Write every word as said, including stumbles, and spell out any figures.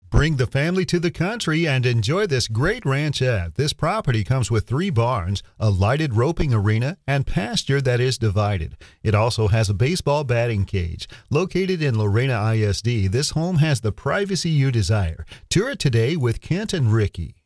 Bring the family to the country and enjoy this great ranchette. This property comes with three barns, a lighted roping arena, and pasture that is divided. It also has a baseball batting cage. Located in Lorena I S D, this home has the privacy you desire. Tour it today with Kent and Ricky.